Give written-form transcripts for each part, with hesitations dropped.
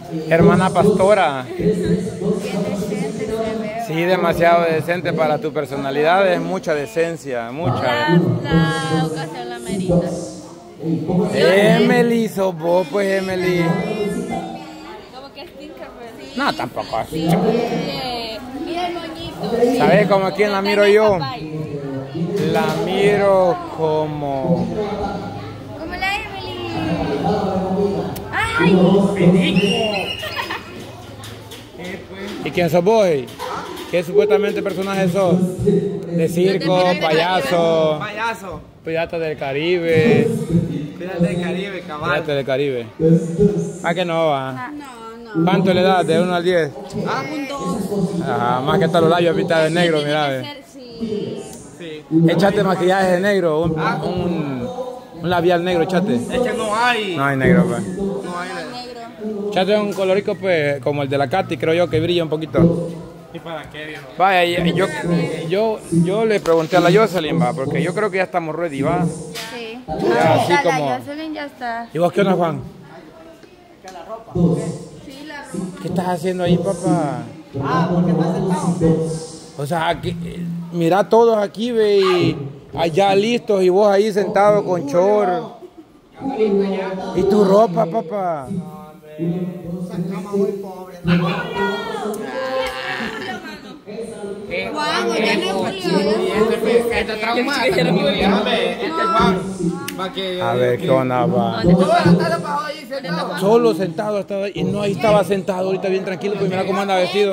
Hermana pastora. Sí, demasiado decente para tu personalidad, es mucha decencia, mucha. La ocasión la merita. Emily, sos vos pues, Emily. Como que es Tinkerbell. No, tampoco así. Mira el moñito. ¿Sabes cómo a quién la miro yo? La miro como... Como la Emily. ¡Ay! ¿Y quién sos vos? ¿Qué supuestamente personaje sos? De circo, payaso. Payaso. Pirata del Caribe. Pirata del Caribe, cabal. Pirata del Caribe. ¿A que no va? No. ¿Cuánto le das? ¿De 1 al 10? ¿Ah? Un 2. Ajá, más que estar los labios pintados de negro, mira. Sí. Sí. Échate maquillaje de negro, un labial negro, échate. Es que no hay. No hay negro, pues. No hay. Negro. Échate un colorico, pues, como el de la Katy, creo yo, que brilla un poquito. ¿Y para qué, viejo? Vaya, yo le pregunté a la Jocelyn, va, porque yo creo que ya estamos ready, va. Sí. Ya, así La como... Jocelyn ya está. ¿Y vos qué onda, Juan? Sí, la ropa. ¿Qué estás haciendo ahí, papá? Porque estás sentado. O sea, aquí, mira todos aquí, ve, y allá listos, y vos ahí sentado con short. ¿Y tu ropa, papá? Juan, ya no Julio. Este trauma. Este Juan. Va que... A ver, ¿qué onda, va? Toda la tarde para hoy sentado. Solo sentado estaba ahí, y no, ahí estaba sentado, ahorita bien tranquilo, pues mira cómo anda vestido.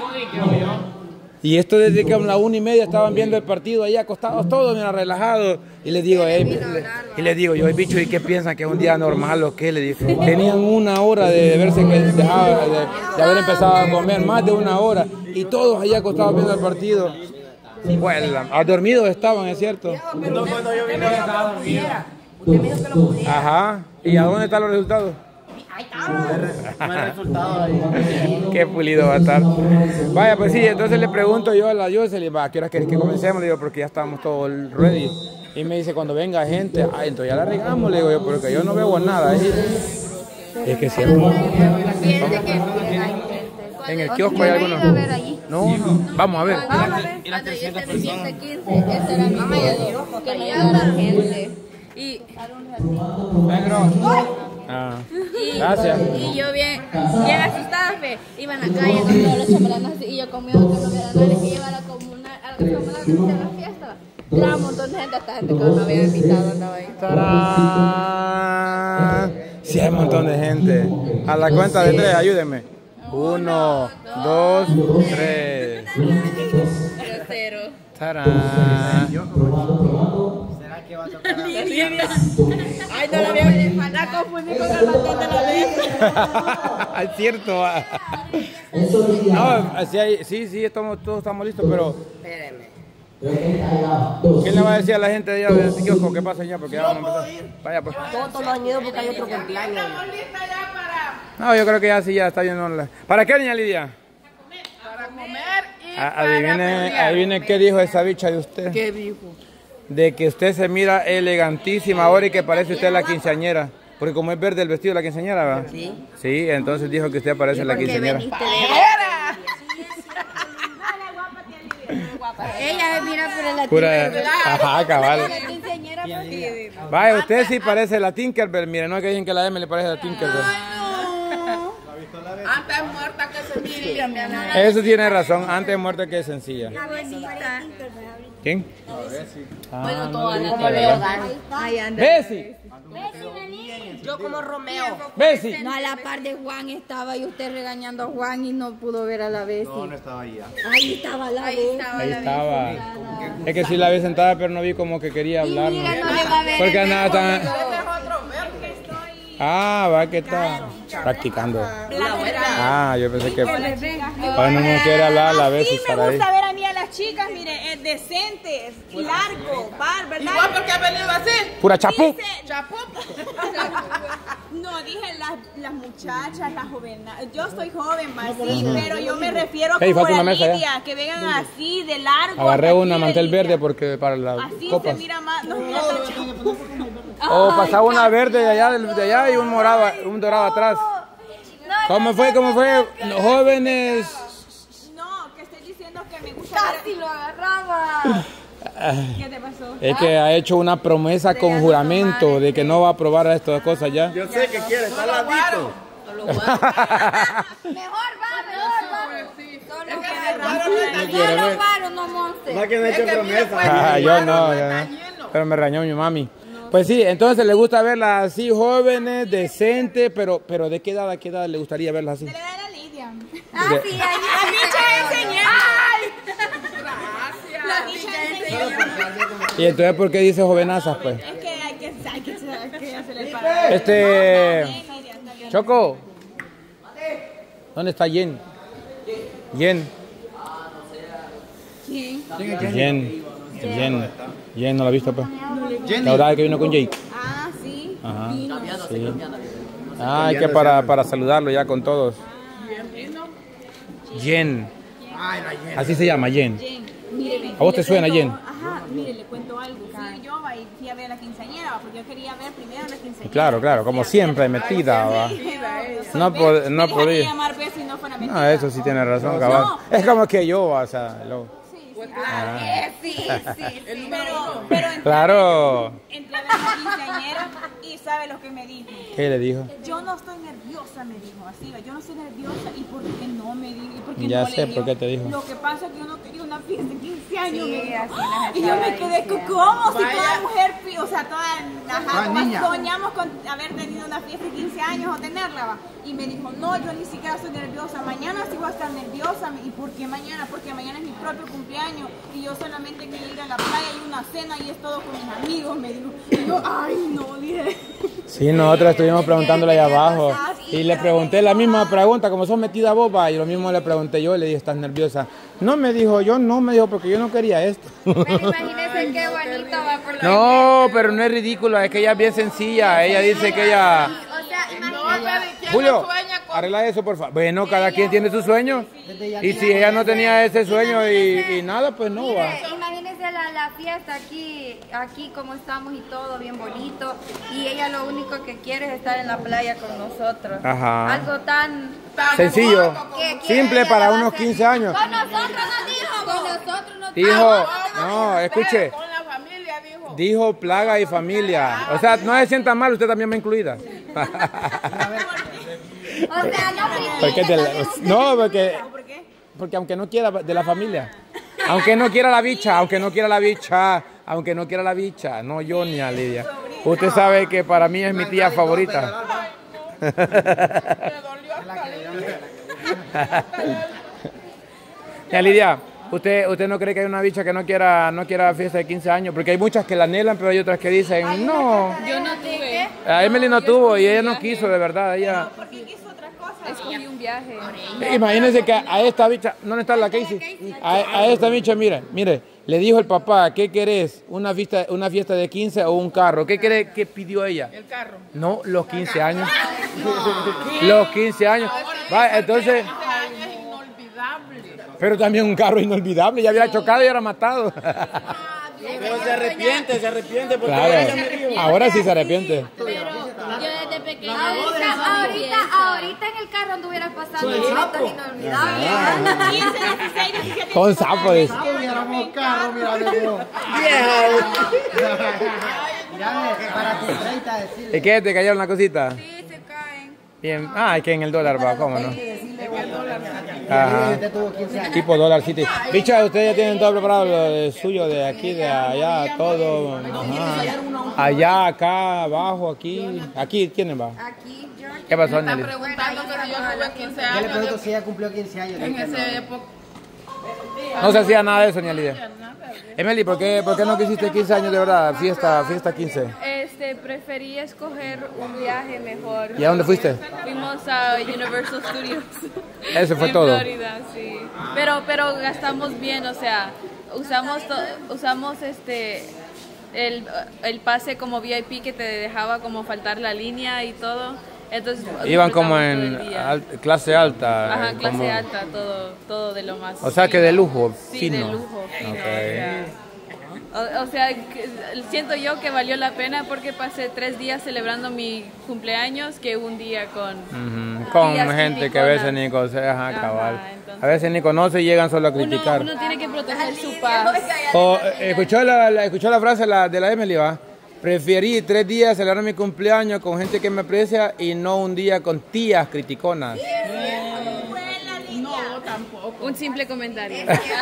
Y esto desde que a la 1:30 estaban viendo el partido ahí acostados todos, mira, relajados. Y les digo, yo, bicho, ¿y qué piensan? ¿Que es un día normal o qué? Le digo, tenían 1 hora de verse que dejaba de haber empezado a comer, más de 1 hora. Y todos ahí acostados viendo el partido. Bueno, dormidos estaban, es cierto. No, cuando yo vine estaba dormido. Usted me dijo que lo pudiera. Ajá. ¿Y a dónde están los resultados? Ahí está. No hay resultado ahí. Qué pulido va a estar. Vaya, pues sí, entonces le pregunto yo a la Jocelyn, ¿a qué hora querés que comencemos? Le digo, porque ya estamos todos ready. Y me dice, cuando venga gente, entonces ya la regamos, le digo yo, porque yo no veo nada ahí. Es que siempre. En el kiosco hay algunos. No, vamos a ver. Vamos a ver. Y las 300 Cuando yo personas. hice 15, esa era mi miedo, que no llegara gente. Y Ah, gracias. Y yo bien asustada, fe. Iba en la calle con todos los chambelanos así, y yo con miedo que no hubiera nadie, que iba a la comunal, a la comunal que hacía la fiesta. Era un montón de gente, hasta gente que no había invitado andaba ahí. ¡Tarán! Sí, hay un montón de gente. A la cuenta de 3, ayúdenme. 1, 2, 3. Grosero. ¡Tarán! ¿Será que va a tocar? Ay, no la veo. La confundí con el batón de la vez. Es cierto. No, así hay, sí, todos estamos listos, pero... Espéreme. ¿Quién le va a decir a la gente de allá del kiosco qué pasa allá? Porque ya vamos a empezar. Vaya, pues. Todos no han ido porque hay otro cumpleaños. No, yo creo que ya está yendo. ¿Para qué, niña Lidia? Para comer y Adivine qué dijo esa bicha de usted. ¿Qué dijo? De que usted se mira elegantísima ahora y que parece usted la quinceañera. Porque como es verde el vestido de la quinceañera, ¿verdad? Sí. Sí, entonces dijo que usted parece la quinceañera. ella se mira por el Pura... Ajá, cabal. quinceañera porque... Vaya, usted sí parece la Tinkerbell. Mire, no es que dicen que la M le parece la Tinkerbell. Antes muerta que sencilla, mi amor. Eso tiene razón, antes muerta que sencilla. ¿Quién? Bueno, todas las como Leodán. Bessie. Yo como Romeo. Bessie. No, a la par de Juan estaba y usted regañando a Juan y no pudo ver a la Bessie. No, no estaba ahí. Ahí estaba la Bessie. Ahí estaba. Es que sí la vi sentada, pero no vi como que quería hablar. ¿no? No le va a ver. Porque andaba tan... Ah, va que está practicando. Ah, yo pensé que... Cuando no quiere hablar, la Bessie Sí, me estará ahí. gusta ver a mí a las chicas, mire, es decente, es largo, ¿verdad? ¿Igual porque ha venido así? Pura chapú. Dice, no, dije las muchachas, las jóvenes. Yo soy joven, más sí, pero yo me refiero Hey, como falta una la mesa, Lidia, que vengan así, de largo. Agarré hasta una aquí, mantel Lidia. verde porque para las Así copas. se mira más, no mira tan chapu. O pasaba una verde de allá y un dorado atrás. No, ¿Cómo fue? ¿Cómo fue? Los jóvenes... No, que estoy diciendo que me gusta. Casi lo agarraba. ¿Qué te pasó? Es que ha hecho una promesa con juramento de que no va a probar estas cosas ya. Yo sé que quiere, está ladito. Mejor va. Solo guaro, no monte. No que no ha hecho promesa. Yo no. Pero me regañó mi mami. Pues sí, entonces le gusta verlas así, jóvenes, decentes, pero ¿de qué edad a qué edad le gustaría verlas así? Se le da a la Lidia. Ah, sí, ahí. La bicha enseñó. La bicha enseñó. Y entonces, ¿por qué dice jovenazas, pues? Es que hay que hacerle el pago. Choco, ¿dónde está Jen? Jen, ¿no la has visto, pues? La verdad es que vino con Jake. Ah, sí. Ajá. Sí. Ah, es que para saludarlo ya con todos. Jen. Así se llama, Jen. Míreme, ¿A vos te suena, Jen? Ajá, mire, le cuento algo. Fui a ver a la quinceañera, porque yo quería ver primero a la quinceañera. Claro, como siempre, metida, va. No podía. podía. llamar pues si no fuera metida. No, eso sí tiene razón, cabal. Es como que yo, o sea, Sí. Pero entré claro. entré a ver a la quinceañera y ¿sabe lo que me dijo? ¿Qué le dijo? Yo no estoy nerviosa, me dijo así, yo no estoy nerviosa y por qué no me dijo, y por qué Ya no sé le por qué te dijo. Lo que pasa es que yo no quería una fiesta de 15 años, Sí, me dijo. así las Y yo me quedé ¿cómo? Si toda mujer, o sea, niña. soñamos con haber tenido una fiesta de 15 años o tenerla, va. Y me dijo, no, yo ni siquiera estoy nerviosa, mañana sí voy a estar nerviosa. ¿Y por qué mañana? Porque mañana es mi propio cumpleaños y yo solamente quiero ir a la playa y una cena y es todo con mis amigos, me dijo. Y yo, ay, no, dije. Sí, nosotros estuvimos preguntándole allá abajo y le pregunté la misma pregunta, como sos metida boba, y lo mismo le pregunté yo, le dije, ¿estás nerviosa? No, me dijo, porque yo no quería esto. Pero imagínense qué bonito va por la... No, pero no es ridículo, es que ella es bien sencilla, ella dice que ella... O sea, imagínense... Julio, arregla eso, por favor. Bueno, cada quien tiene su sueño, y si ella no tenía ese sueño y nada, pues no va. Imagínense la fiesta aquí como estamos y todo bien bonito, y ella lo único que quiere es estar en la playa con nosotros. Ajá. Algo tan Sencillo, que simple ella para lo unos hace. 15 años. Con nosotros nos dijo, con nosotros nos Dijo, no, escuche, Con la familia, dijo. dijo plaga y familia. O sea, no se sienta mal, usted también va incluida. O sea, no No, porque aunque no quiera de la familia, aunque no quiera la bicha, no yo ni a Lidia. Usted sabe que para mí es mi tía favorita. Ya, Lidia, ¿usted no cree que hay una bicha que no quiera fiesta de 15 años? Porque hay muchas que la anhelan, pero hay otras que dicen, no. Yo no tuve. A Emily no tuvo y ella no quiso, de verdad. Ella... Escogí un viaje. Imagínense que a esta bicha, ¿dónde está la Casey? A esta bicha, mire, le dijo el papá, ¿qué querés? ¿Una fiesta de 15 o un carro? ¿Qué cree que pidió ella? El carro. No, los 15 años. Los 15 años. Va, entonces... Este año es inolvidable. Pero también un carro inolvidable, ya hubiera chocado y era matado. Pero se arrepiente porque Claro, ella me dijo. ahora sí se arrepiente. Pero yo desde pequeña. Ahorita en el carro anduvieras pasando momentos inolvidables. 15, 16, 17. Con sapo, dice. Tuviéramos carro, mira, le digo. Para tus 30 decirle. ¿Y qué? ¿Te cayeron la cosita? Sí, se caen. Bien. Ah, es que en el dólar va, ¿cómo no? Ajá. Usted tuvo 15 años. Tipo Dollar City. Bicha, ustedes ya tienen todo preparado, lo suyo, de aquí, de allá, todo. Ajá. Allá, acá, abajo, aquí. Aquí, ¿quién va? Aquí, yo. ¿Qué pasó, Nelly? Preguntando que si yo tuve 15 Yo le años. pregunto si ella cumplió 15 años. En esa época. No se hacía nada de eso, ni al día. Emily, ¿por qué no quisiste 15 años de verdad? Fiesta 15. Preferí escoger un viaje mejor. ¿Y a dónde fuiste? Fuimos a Universal Studios. Eso fue en todo. Florida, sí. Pero gastamos bien, o sea, usamos el pase como VIP que te dejaba como faltar la línea y todo. Entonces Iban como disfrutamos todo en el día. clase alta. Ajá, clase como- alta, todo de lo más. O sea que de lujo, Sí, fino. de lujo, fino, Ok. o sea. O sea, siento yo que valió la pena porque pasé 3 días celebrando mi cumpleaños que un día Con tías gente que a veces criticonas. ni conoce, ajá, cabal. Entonces, A veces ni conoce y llegan solo a criticar. uno tiene que proteger su paz. ¿Escuchó la frase de la Emily, va? Preferí 3 días celebrar mi cumpleaños con gente que me aprecia y no un día con tías criticonas. No, tampoco. Un simple comentario.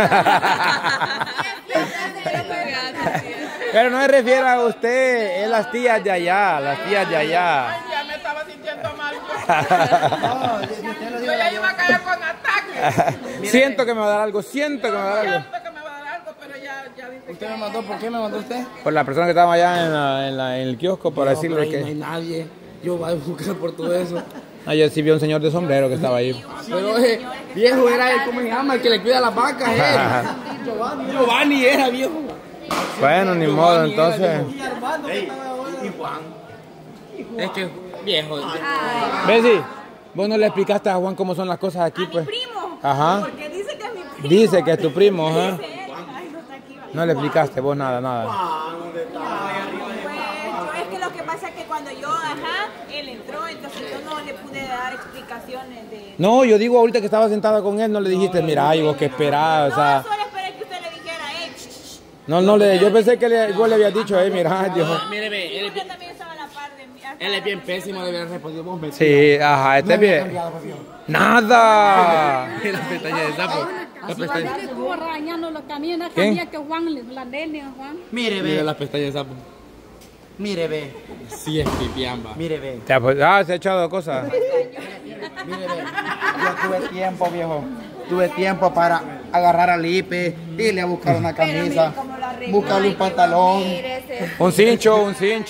Pero no se refiere a usted, es las tías de allá, las tías de allá. Ay, ya me estaba sintiendo mal. No, usted lo Yo dijo. ya iba a caer con ataque. Siento que me va a dar algo, siento que me va a dar algo. Siento que me va a dar algo, pero ya dice ¿Usted me mandó? ¿Por qué me mandó usted? Por la persona que estaba allá en el kiosco para decirle No hay que... nadie. Yo voy a buscar por todo eso. Ah, yo sí vi a un señor de sombrero que estaba ahí. Pero viejo era el, ¿cómo se llama? El que le cuida las vacas, Giovanni era viejo. Bueno, ni modo, entonces... Y Juan. Es que viejo. Bessie, vos no le explicaste a Juan cómo son las cosas aquí, pues. Primo. Ajá. Porque dice que es mi primo. Dice que es tu primo, ajá. Dice él. Ay, no está aquí. No le explicaste vos nada. Pues, es que lo que pasa es que cuando yo, él entró, entonces yo no le pude dar explicaciones de... No, yo digo ahorita que estaba sentada con él, no le dijiste, mira, ay, vos que esperás, o sea... No, solo esperé que usted le dijera, yo pensé que vos le habías dicho, mira, Dios. Mire, ve, él Usted también estaba a la par de mí. él es bien pésimo, le hubiera respondido vos. Sí, ajá, este es bien. ¡Nada! La pestaña de sapo. La pestaña. Estuvo regañando los camiones, ¿Quién? sabía que Juan, la nene, Juan. Mire, Mire ve. la pestaña de sapo. Mire, ve. Sí es pipiamba. Mire, ve. Se ha echado cosas. Mire, ve. Yo tuve tiempo, viejo. Tuve tiempo para agarrar al Ipe, irle a buscar una camisa, buscarle un pantalón. Un cincho.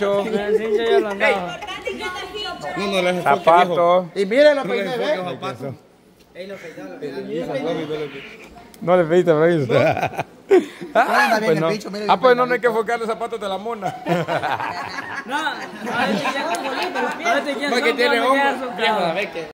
No le Zapato. Y mire lo peiné, ve. No le pediste permiso. anda bien Pues el no. bicho, mire, Pues no hay que enfocar los zapatos de la mona. Porque tiene ojo. Viejo, a ver que